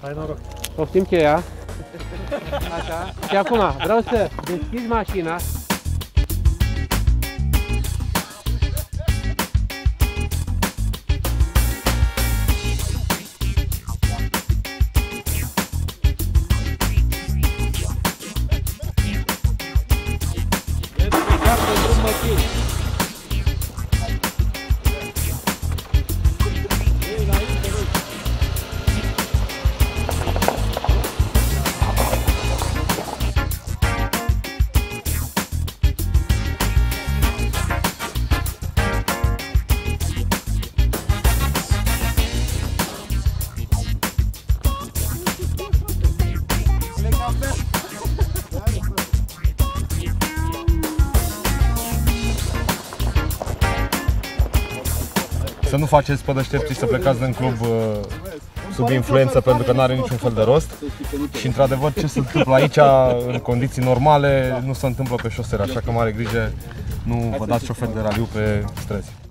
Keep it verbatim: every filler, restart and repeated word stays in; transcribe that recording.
Hai noroc. Poftim cheia. Așa. Și acum vreau să deschizi mașina. Să nu faceți pe deștepți și să plecați din club uh, sub influență, pentru că nu are niciun fel de rost. Și într-adevăr ce se întâmplă aici în condiții normale nu se întâmplă pe șosele, așa că mare grijă, nu vă dați șofer de raliu pe străzi.